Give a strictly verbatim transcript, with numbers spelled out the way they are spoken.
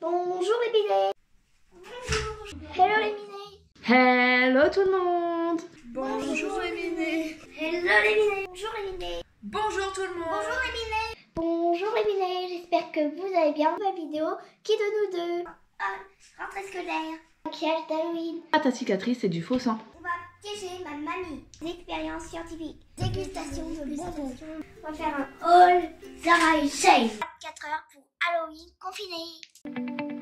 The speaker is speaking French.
Bonjour les minés. Bonjour. Hello les minés. Hello tout le monde. Bonjour les minés. Hello les minés. Bonjour les minés. Bonjour tout le monde. Bonjour les minés. Bonjour les minés, j'espère que vous allez bien. Ma vidéo, qui de nous deux ah, rentrée scolaire, maquillage d'Halloween. Ah, ta cicatrice, c'est du faux sang. On va piéger ma mamie. Expérience scientifique, dégustation de bonbons. On va faire un haul Zara et Shave. quatre heures pour Halloween confiné.